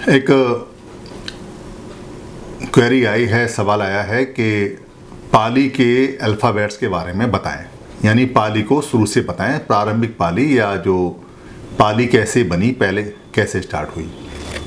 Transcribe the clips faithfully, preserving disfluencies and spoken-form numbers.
एक क्वेरी आई है, सवाल आया है कि पाली के अल्फ़ाबेट्स के बारे में बताएं, यानी पाली को शुरू से बताएं, प्रारंभिक पाली या जो पाली कैसे बनी, पहले कैसे स्टार्ट हुई।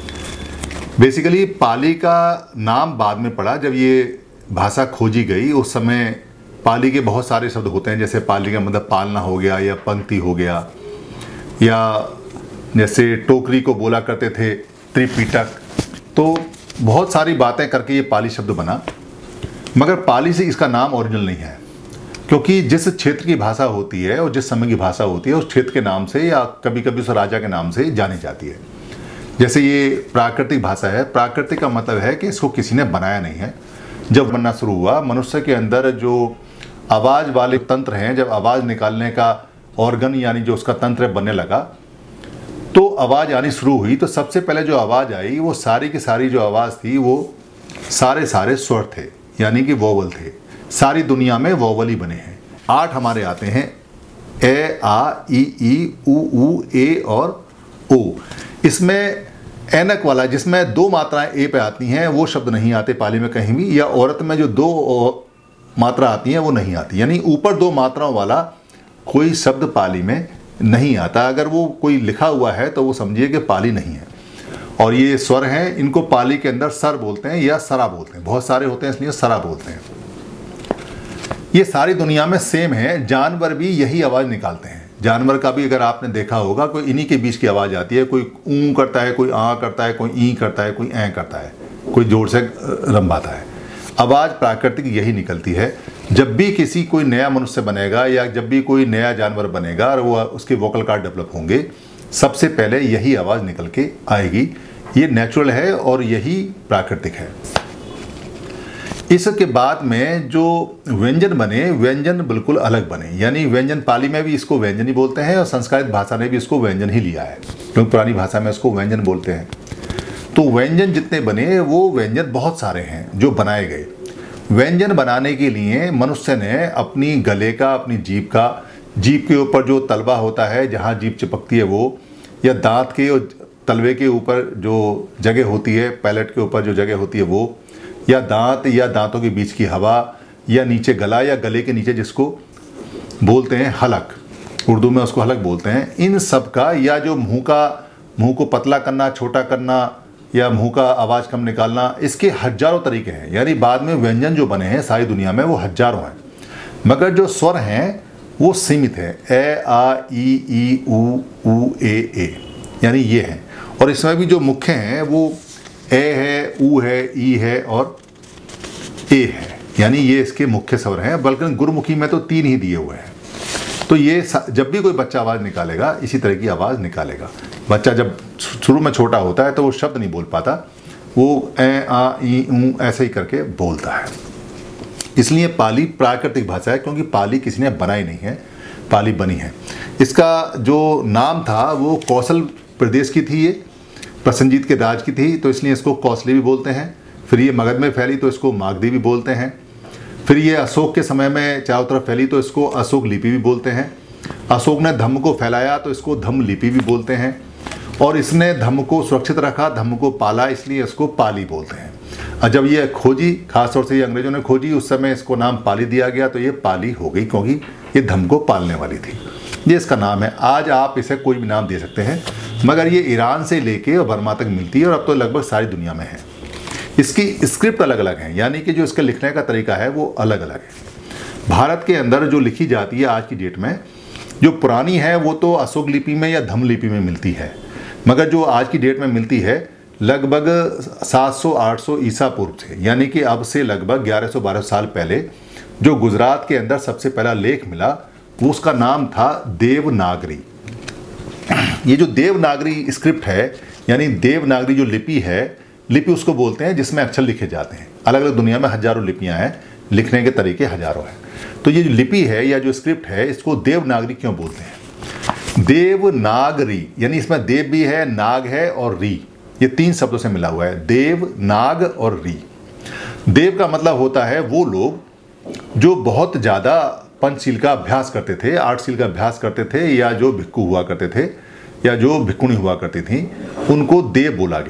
बेसिकली पाली का नाम बाद में पड़ा, जब ये भाषा खोजी गई उस समय पाली के बहुत सारे शब्द होते हैं, जैसे पाली का मतलब पालना हो गया या पंक्ति हो गया, या जैसे टोकरी को बोला करते थे त्रिपिटक। तो बहुत सारी बातें करके ये पाली शब्द बना, मगर पाली से इसका नाम ओरिजिनल नहीं है, क्योंकि जिस क्षेत्र की भाषा होती है और जिस समय की भाषा होती है उस क्षेत्र के नाम से या कभी कभी उस राजा के नाम से जानी जाती है। जैसे ये प्राकृतिक भाषा है, प्राकृतिक का मतलब है कि इसको किसी ने बनाया नहीं है। जब बनना शुरू हुआ, मनुष्य के अंदर जो आवाज़ वाले तंत्र हैं, जब आवाज़ निकालने का ऑर्गन यानी जो उसका तंत्र बनने लगा, तो आवाज़ आनी शुरू हुई। तो सबसे पहले जो आवाज़ आई वो सारी की सारी जो आवाज़ थी वो सारे सारे स्वर थे, यानी कि वोवल थे। सारी दुनिया में वोवल ही बने हैं। आठ हमारे आते हैं, ए, आ, ई, ई, उ, ऊ, ए और ओ। इसमें ऐनक वाला जिसमें दो मात्राएं ए पे आती हैं वो शब्द नहीं आते पाली में कहीं भी, या औरत में जो दो मात्रा आती हैं वो नहीं आती, यानी ऊपर दो मात्राओं वाला कोई शब्द पाली में नहीं आता। अगर वो कोई लिखा हुआ है तो वो समझिए कि पाली नहीं है। और ये स्वर हैं, इनको पाली के अंदर सर बोलते हैं या सरा बोलते हैं। बहुत सारे होते हैं इसलिए सरा बोलते हैं। ये सारी दुनिया में सेम है। जानवर भी यही आवाज़ निकालते हैं। जानवर का भी अगर आपने देखा होगा, कोई इन्हीं के बीच की आवाज़ आती है। कोई ऊँ करता है, कोई आ करता है, कोई ई करता है, कोई ऐ करता है, कोई जोर से रंभाता है। आवाज़ प्राकृतिक यही निकलती है। जब भी किसी कोई नया मनुष्य बनेगा या जब भी कोई नया जानवर बनेगा और वो उसके वोकल कार्ड डेवलप होंगे, सबसे पहले यही आवाज़ निकल के आएगी। ये नेचुरल है और यही प्राकृतिक है। इसके बाद में जो व्यंजन बने, व्यंजन बिल्कुल अलग बने, यानी व्यंजन पाली में भी इसको व्यंजन ही बोलते हैं और संस्कृत भाषा ने भी इसको व्यंजन ही लिया है, क्योंकि पुरानी भाषा में इसको व्यंजन बोलते हैं। तो व्यंजन जितने बने वो व्यंजन बहुत सारे हैं जो बनाए गए। व्यंजन बनाने के लिए मनुष्य ने अपनी गले का, अपनी जीभ का, जीभ के ऊपर जो तलवा होता है जहाँ जीभ चिपकती है वो, या दांत के और तलवे के ऊपर जो जगह होती है, पैलेट के ऊपर जो जगह होती है वो, या दांत या दांतों के बीच की हवा, या नीचे गला या गले के नीचे जिसको बोलते हैं हलक, उर्दू में उसको हलक बोलते हैं। इन सब का, या जो मुँह का, मुँह को पतला करना, छोटा करना, या मुंह का आवाज़ कम निकालना, इसके हजारों तरीके हैं। यानी बाद में व्यंजन जो बने हैं सारी दुनिया में वो हजारों हैं, मगर जो स्वर हैं वो सीमित है। ए, आ, ई, ई, उ, ऊ, ए, ए, यानी ये हैं। और इसमें भी जो मुख्य हैं वो ए है, ऊ है, ई है और ए है, यानी ये इसके मुख्य स्वर हैं। बल्कि गुरुमुखी में तो तीन ही दिए हुए हैं। तो ये जब भी कोई बच्चा आवाज़ निकालेगा इसी तरह की आवाज़ निकालेगा। बच्चा जब शुरू में छोटा होता है तो वो शब्द नहीं बोल पाता, वो ए, आ, ई, ऊ ऐसे ही करके बोलता है। इसलिए पाली प्राकृतिक भाषा है, क्योंकि पाली किसी ने बनाई नहीं है, पाली बनी है। इसका जो नाम था वो कौशल प्रदेश की थी, ये प्रसन्नजीत के राज की थी, तो इसलिए इसको कौशली भी बोलते हैं। फिर ये मगध में फैली तो इसको मागधी भी बोलते हैं। फिर ये अशोक के समय में चारों तरफ फैली तो इसको अशोक लिपि भी बोलते हैं। अशोक ने धम्म को फैलाया तो इसको धम्म लिपि भी बोलते हैं। और इसने धम्म को सुरक्षित रखा, धम्म को पाला, इसलिए इसको पाली बोलते हैं। और जब ये खोजी, खासतौर से ये अंग्रेजों ने खोजी, उस समय इसको नाम पाली दिया गया, तो ये पाली हो गई, क्योंकि ये धम्म को पालने वाली थी। ये इसका नाम है। आज आप इसे कोई भी नाम दे सकते हैं, मगर ये ईरान से लेके और बर्मा तक मिलती है और अब तो लगभग सारी दुनिया में है। इसकी स्क्रिप्ट अलग अलग है, यानी कि जो इसके लिखने का तरीका है वो अलग अलग है। भारत के अंदर जो लिखी जाती है आज की डेट में, जो पुरानी है वो तो अशोक लिपि में या धम्म लिपि में मिलती है, मगर जो आज की डेट में मिलती है लगभग सात सौ आठ सौ ईसा पूर्व से, यानी कि अब से लगभग ग्यारह सौ बारह साल पहले जो गुजरात के अंदर सबसे पहला लेख मिला वो उसका नाम था देवनागरी। ये जो देवनागरी स्क्रिप्ट है, यानी देवनागरी जो लिपि है, लिपि उसको बोलते हैं जिसमें अक्षर लिखे जाते हैं। अलग अलग दुनिया में हजारों लिपियां हैं, लिखने के तरीके हजारों हैं। तो ये जो लिपि है या जो स्क्रिप्ट है इसको देवनागरी क्यों बोलते हैं? देवनागरी यानी इसमें देव भी है, नाग है और री, ये तीन शब्दों से मिला हुआ है, देव, नाग और री। देव का मतलब होता है वो लोग जो बहुत ज़्यादा पंचशील का अभ्यास करते थे, आठशील का अभ्यास करते थे, या जो भिक्खु हुआ करते थे या जो भिक्खुणी हुआ करती थी, उनको देव बोला गया है।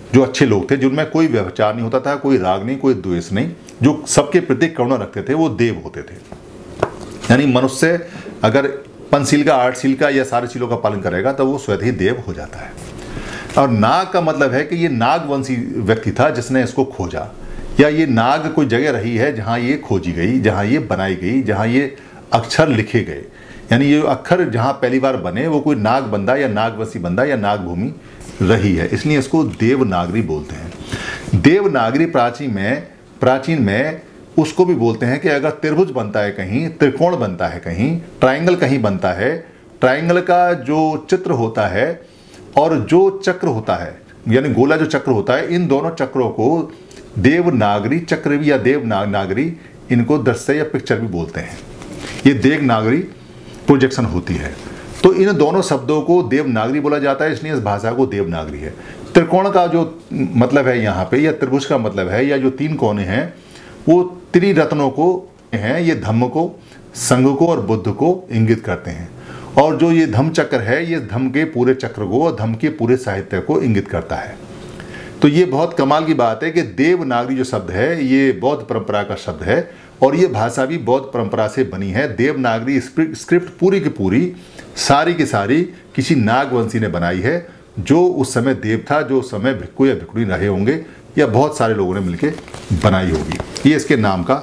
जो अच्छे लोग थे, जिनमें कोई व्यभिचार नहीं होता था, कोई राग नहीं, कोई द्वेष नहीं, जो सबके प्रति करुणा रखते थे, वो देव होते थे। यानी मनुष्य अगर पंचशील का, आठशील का या सारे शीलों का पालन करेगा तो वो स्वतः ही देव हो जाता है। और नाग का मतलब है कि ये नागवंशी व्यक्ति था जिसने इसको खोजा, या ये नाग कोई जगह रही है जहाँ ये खोजी गई, जहाँ ये बनाई गई, जहाँ ये अक्षर लिखे गए। यानी ये अक्षर जहाँ पहली बार बने वो कोई नाग बंदा या नागवंशी बंदा या नागभूमि रही है, इसलिए इसको देवनागरी बोलते हैं। देवनागरी प्राचीन में प्राचीन में उसको भी बोलते हैं कि अगर त्रिभुज बनता है कहीं, त्रिकोण बनता है कहीं, ट्राइंगल कहीं बनता है, ट्राइंगल का जो चित्र होता है और जो चक्र होता है, यानी गोला जो चक्र होता है, इन दोनों चक्रों को देवनागरी चक्र भी या देवनागरी, इनको दृश्य या पिक्चर भी बोलते हैं। ये देवनागरी प्रोजेक्शन होती है। तो इन दोनों शब्दों को देवनागरी बोला जाता है, इसलिए इस भाषा को देवनागरी है। त्रिकोण का जो मतलब है यहाँ पे, या त्रिभुज का मतलब है, या जो तीन कोने हैं वो त्रिरत्नों को हैं, ये धम्म को, संघ को और बुद्ध को इंगित करते हैं। और जो ये धम्म चक्र है, ये धम्म के पूरे चक्र को और धम्म के पूरे साहित्य को इंगित करता है। तो ये बहुत कमाल की बात है कि देवनागरी जो शब्द है ये बौद्ध परंपरा का शब्द है, और ये भाषा भी बौद्ध परंपरा से बनी है। देवनागरी स्क्रिप्ट पूरी की पूरी, सारी की सारी किसी नागवंशी ने बनाई है, जो उस समय देव था, जो उस समय भिक्खु या भिक्खुणी रहे होंगे, या बहुत सारे लोगों ने मिलकर बनाई होगी। ये इसके नाम का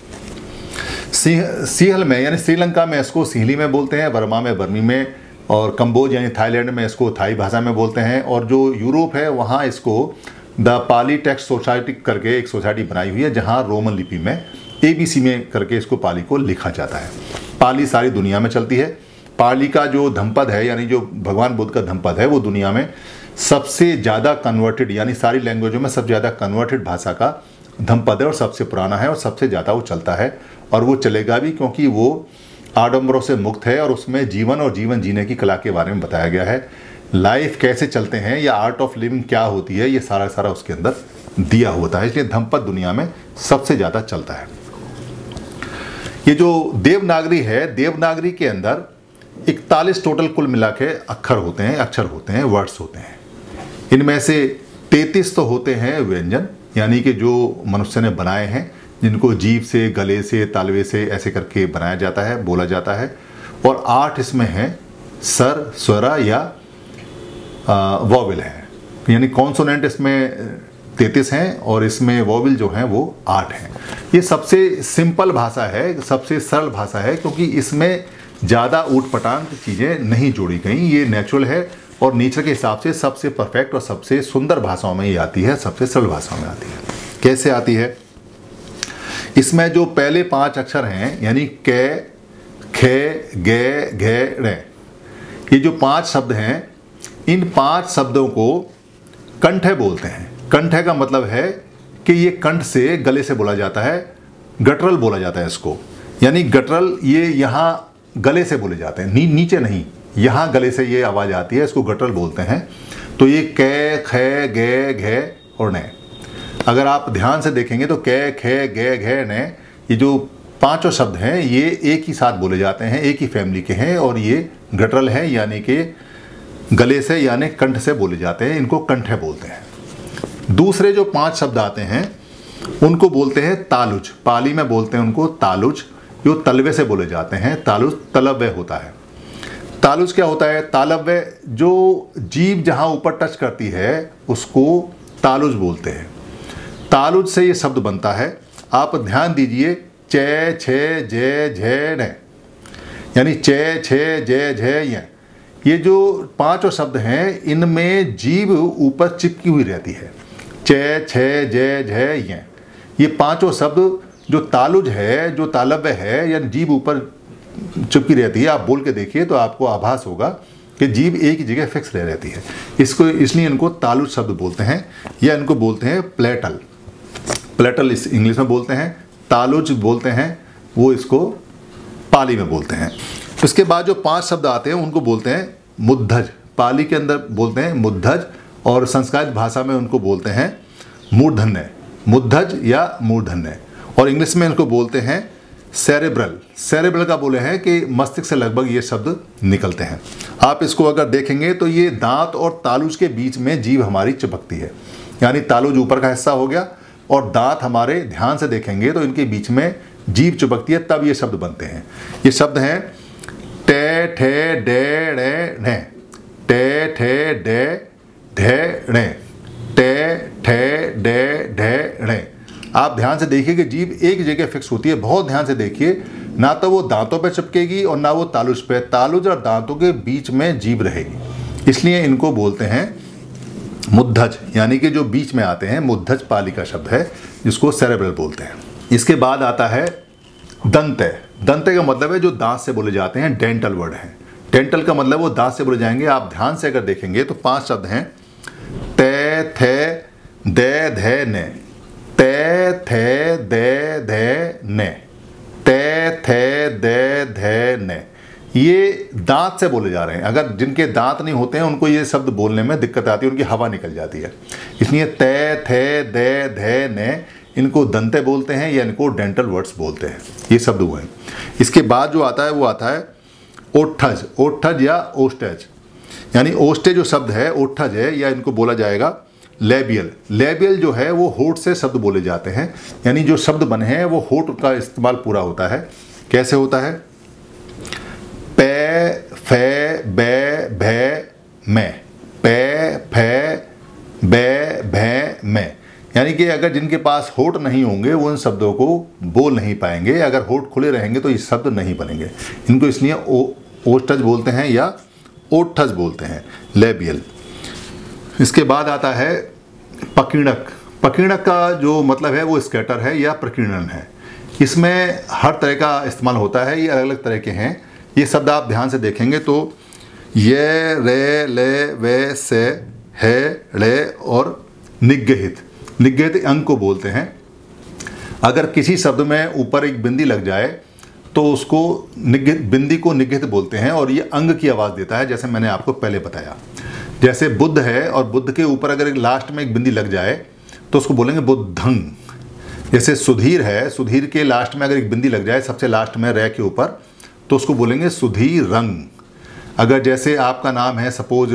सिंह सिंहल में, यानी श्रीलंका में इसको सिंहली में बोलते हैं, बर्मा में बर्मी में, और कंबोज यानी थाईलैंड में इसको थाई भाषा में बोलते हैं, और जो यूरोप है वहाँ इसको द पाली टेक्स्ट सोसाइटी करके एक सोसाइटी बनाई हुई है, जहाँ रोमन लिपि में ए बी सी में करके इसको पाली को लिखा जाता है। पाली सारी दुनिया में चलती है। पाली का जो धम्पद है, यानी जो भगवान बुद्ध का धम्पद है, वो दुनिया में सबसे ज़्यादा कन्वर्टेड, यानी सारी लैंग्वेजों में सबसे ज़्यादा कन्वर्टेड भाषा का धम्पद है, और सबसे पुराना है, और सबसे ज़्यादा वो चलता है, और वो चलेगा भी, क्योंकि वो आडंबरों से मुक्त है, और उसमें जीवन और जीवन जीने की कला के बारे में बताया गया है। लाइफ कैसे चलते हैं या आर्ट ऑफ लिविंग क्या होती है, ये सारा सारा उसके अंदर दिया होता है, इसलिए धम्पद दुनिया में सबसे ज़्यादा चलता है। ये जो देवनागरी है, देवनागरी के अंदर इकतालीस टोटल कुल मिला के अक्षर होते हैं, अक्षर होते हैं, वर्ड्स होते हैं। इनमें से तैंतीस तो होते हैं व्यंजन, यानी कि जो मनुष्य ने बनाए हैं, जिनको जीभ से, गले से, तालवे से ऐसे करके बनाया जाता है, बोला जाता है, और आठ इसमें हैं सर, स्वरा या वॉविल है, यानी कॉन्सोनेंट इसमें तैंतीस हैं, और इसमें वॉविल जो हैं वो आठ हैं। ये सबसे सिंपल भाषा है, सबसे सरल भाषा है, क्योंकि इसमें ज़्यादा ऊट पटांग चीज़ें नहीं जोड़ी गई। ये नेचुरल है, और नेचर के हिसाब से सबसे परफेक्ट और सबसे सुंदर भाषाओं में ये आती है, सबसे सरल भाषाओं में आती है। कैसे आती है? इसमें जो पहले पांच अक्षर हैं, यानी कै, खे, गे, घे, रे, ये जो पांच शब्द हैं, इन पांच शब्दों को कंठे बोलते हैं। कंठे का मतलब है कि ये कंठ से, गले से बोला जाता है, गटरल बोला जाता है इसको, यानी गटरल ये यहाँ गले से बोले जाते हैं, नी, नीचे नहीं, यहाँ गले से ये आवाज़ आती है, इसको गटरल बोलते हैं। तो ये कै, खे, गे, घे और ने, अगर आप ध्यान से देखेंगे तो कै, खे, गे, घे, ने, ये जो पांचों शब्द हैं ये एक ही साथ बोले जाते हैं, एक ही फैमिली के हैं, और ये गटरल है, यानी कि गले से यानी कंठ से बोले जाते हैं, इनको कंठे बोलते हैं। दूसरे जो पांच शब्द आते हैं उनको बोलते हैं तालुज, पाली में बोलते हैं उनको तालुज, जो तलवे से बोले जाते हैं। तालुज तलव्य होता है। तालुज क्या होता है? तालव्य, जो जीभ जहाँ ऊपर टच करती है उसको तालुज बोलते हैं। तालुज से ये शब्द बनता है, आप ध्यान दीजिए, चे, छे, जे, झे, ने, यानी चे, छे, जे, झे, ये ये जो पांचों शब्द हैं इनमें जीभ ऊपर चिपकी हुई रहती है। चे, छे, जे, झे, ये ये पांचों शब्द जो तालुज है, जो तालव्य है, यानी जीभ ऊपर चिपकी रहती है। आप बोल के देखिए तो आपको आभास होगा कि जीभ एक ही जगह फिक्स रह रहती है। इसको इसलिए इनको तालुज शब्द बोलते हैं, या इनको बोलते हैं प्लेटल। प्लेटल इस इंग्लिश में बोलते हैं, तालुज बोलते हैं वो इसको पाली में बोलते हैं। उसके बाद जो पांच शब्द आते हैं उनको बोलते हैं मुद्धज। पाली के अंदर बोलते हैं मुद्धज, और संस्कृत भाषा में उनको बोलते हैं मूर्धन्य, मुद्धज या मूर्धन्य, और इंग्लिश में इनको बोलते हैं सेरेब्रल। सेरेब्रल का बोले हैं कि मस्तिष्क से लगभग ये शब्द निकलते हैं। आप इसको अगर देखेंगे तो ये दांत और तालुज के बीच में जीभ हमारी चिपकती है, यानी तालु जो ऊपर का हिस्सा हो गया, और दांत हमारे ध्यान से देखेंगे तो इनके बीच में जीभ चिपकती है, तब ये शब्द बनते हैं। ये शब्द हैं टे ठे डे णे णे, टे ठे डे ढे णे, टे ठे डे ढे णे। आप ध्यान से देखिए कि जीभ एक जगह फिक्स होती है, बहुत ध्यान से देखिए, ना तो वो दांतों पे चिपकेगी और ना वो तालुज पे। तालुज और दांतों के बीच में जीभ रहेगी, इसलिए इनको बोलते हैं मुद्धज, यानी कि जो बीच में आते हैं। मुद्धज पाली का शब्द है, जिसको सेरेब्रल बोलते हैं। इसके बाद आता है दंते। दंते का मतलब है जो दांत से बोले जाते हैं, डेंटल वर्ड है। डेंटल का मतलब वो दांत से बोले जाएंगे। आप ध्यान से अगर देखेंगे तो पांच शब्द हैं, ते थे दे धे ने, ते थे दे धे ने, ते थे दे धे ने। ये दांत से बोले जा रहे हैं। अगर जिनके दांत नहीं होते हैं उनको ये शब्द बोलने में दिक्कत आती है, उनकी हवा निकल जाती है। इसलिए ते थे दे धे ने, इनको दंते बोलते हैं या इनको डेंटल वर्ड्स बोलते हैं। ये शब्द हुए हैं। इसके बाद जो आता है वो आता है ओठज। ओठज या ओस्टेज, यानी ओस्टे जो शब्द है ओठज है, या इनको बोला जाएगा लेबियल। लेबियल जो है वो होठ से शब्द बोले जाते हैं, यानी जो शब्द बने हैं वो होठ का इस्तेमाल पूरा होता है। कैसे होता है? पे फे बे भे में, पे फे बे भे में, यानी कि अगर जिनके पास होठ नहीं होंगे वो इन शब्दों को बोल नहीं पाएंगे। अगर होठ खुले रहेंगे तो ये शब्द नहीं बनेंगे। इनको इसलिए ओ ओस्टज बोलते हैं या ओठज बोलते हैं, लेबियल। इसके बाद आता है पकीणक। पकीणक का जो मतलब है वो स्कैटर है या प्रकीर्णन है। इसमें हर तरह का इस्तेमाल होता है, ये अलग अलग तरह के हैं। ये शब्द आप ध्यान से देखेंगे तो ये रे ले वे से है रे और निगहित। निगहित अंग को बोलते हैं। अगर किसी शब्द में ऊपर एक बिंदी लग जाए तो उसको निगहित, बिंदी को निगहित बोलते हैं, और ये अंग की आवाज़ देता है, जैसे मैंने आपको पहले बताया। जैसे बुद्ध है और बुद्ध के ऊपर अगर एक लास्ट में एक बिंदी लग जाए तो उसको बोलेंगे बुद्धंग। जैसे सुधीर है, सुधीर के लास्ट में अगर एक बिंदी लग जाए सबसे लास्ट में रे के ऊपर तो उसको बोलेंगे सुधीर रंग। अगर जैसे आपका नाम है सपोज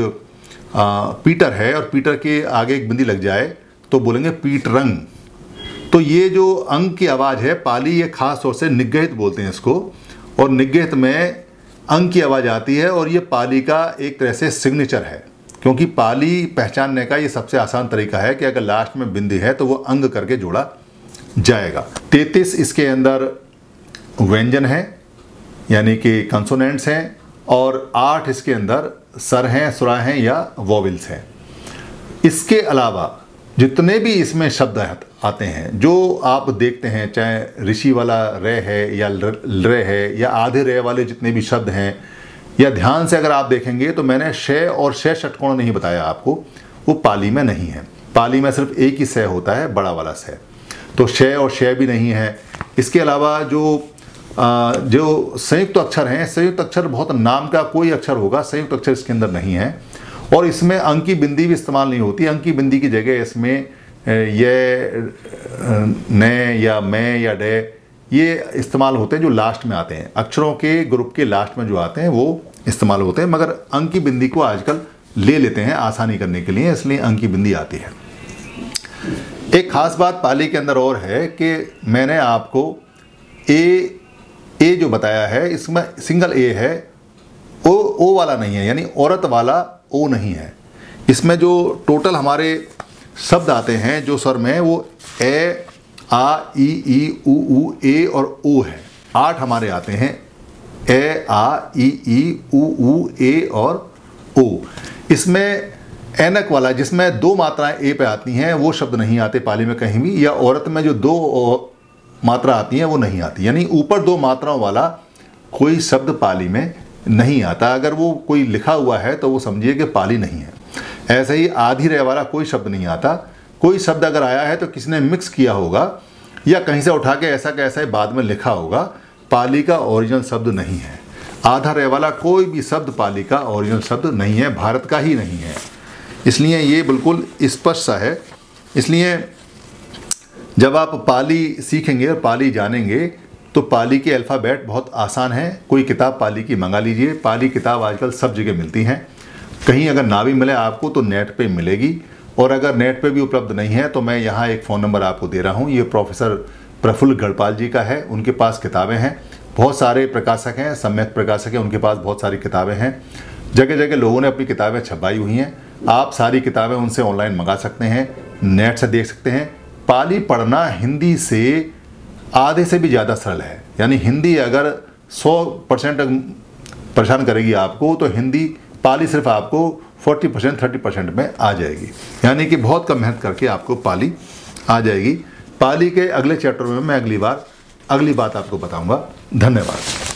पीटर है और पीटर के आगे एक बिंदी लग जाए तो बोलेंगे पीट रंग। तो ये जो अंग की आवाज़ है पाली, ये खास तौर से निगहित बोलते हैं इसको, और निगहित में अंग की आवाज़ आती है, और ये पाली का एक तरह से सिग्नेचर है, क्योंकि पाली पहचानने का ये सबसे आसान तरीका है कि अगर लास्ट में बिंदी है तो वो अंग करके जोड़ा जाएगा। तैंतीस इसके अंदर व्यंजन है, यानी कि कंसोनेंट्स हैं, और आठ इसके अंदर सर हैं, सुरा हैं या वोवेल्स हैं। इसके अलावा जितने भी इसमें शब्द आते हैं जो आप देखते हैं, चाहे ऋषि वाला रे है या रे है या आधे रे वाले जितने भी शब्द हैं, या ध्यान से अगर आप देखेंगे तो मैंने शय और शय षटकोण नहीं बताया आपको, वो पाली में नहीं है। पाली में सिर्फ एक ही शय होता है, बड़ा वाला शय, तो शय और शय भी नहीं है। इसके अलावा जो आ, जो संयुक्त अक्षर हैं, संयुक्त अक्षर बहुत नाम का कोई अक्षर होगा, संयुक्त अक्षर इसके अंदर नहीं है, और इसमें अंक की बिंदी भी इस्तेमाल नहीं होती। अंक की बिंदी की जगह इसमें ये ने या मैं या डे ये इस्तेमाल होते हैं जो लास्ट में आते हैं। अक्षरों के ग्रुप के लास्ट में जो आते हैं वो इस्तेमाल होते हैं, मगर अंक की बिंदी को आजकल ले लेते हैं आसानी करने के लिए, इसलिए अंक की बिंदी आती है। एक खास बात पाली के अंदर और है कि मैंने आपको ए ए जो बताया है इसमें सिंगल ए है, ओ ओ वाला नहीं है, यानी औरत वाला ओ नहीं है। इसमें जो टोटल हमारे शब्द आते हैं जो स्वर में, वो ए आ ई ई उ उ ए और ओ है। आठ हमारे आते हैं, ए आ ई ई उ उ ए और ओ। इसमें ऐनक वाला जिसमें दो मात्राएं ए पे आती हैं वो शब्द नहीं आते पाली में कहीं भी, या औरत में जो दो मात्रा आती हैं वो नहीं आती, यानी ऊपर दो मात्राओं वाला कोई शब्द पाली में नहीं आता। अगर वो कोई लिखा हुआ है तो वो समझिए कि पाली नहीं है। ऐसे ही आधी रे वाला कोई शब्द नहीं आता। कोई शब्द अगर आया है तो किसी ने मिक्स किया होगा या कहीं से उठा के ऐसा कैसा ही बाद में लिखा होगा, पाली का ओरिजिनल शब्द नहीं है। आधा रे वाला कोई भी शब्द पाली का ओरिजिनल शब्द नहीं है, भारत का ही नहीं है। इसलिए ये बिल्कुल स्पष्ट सा है। इसलिए जब आप पाली सीखेंगे और पाली जानेंगे तो पाली के अल्फ़ाबेट बहुत आसान है। कोई किताब पाली की मंगा लीजिए। पाली किताब आजकल सब जगह मिलती हैं। कहीं अगर ना भी मिले आपको तो नेट पे मिलेगी, और अगर नेट पे भी उपलब्ध नहीं है तो मैं यहाँ एक फ़ोन नंबर आपको दे रहा हूँ, ये प्रोफेसर प्रफुल्ल गढ़पाल जी का है। उनके पास किताबें हैं, बहुत सारे प्रकाशक हैं, सम्यक प्रकाशक हैं, उनके पास बहुत सारी किताबें हैं। जगह जगह लोगों ने अपनी किताबें छपवाई हुई हैं। आप सारी किताबें उनसे ऑनलाइन मंगा सकते हैं, नेट से देख सकते हैं। पाली पढ़ना हिंदी से आधे से भी ज़्यादा सरल है। यानी हिंदी अगर सौ परसेंट परेशान करेगी आपको, तो हिंदी पाली सिर्फ आपको चालीस परसेंट तीस परसेंट में आ जाएगी। यानी कि बहुत कम मेहनत करके आपको पाली आ जाएगी। पाली के अगले चैप्टर में मैं अगली बार अगली बात आपको बताऊंगा। धन्यवाद।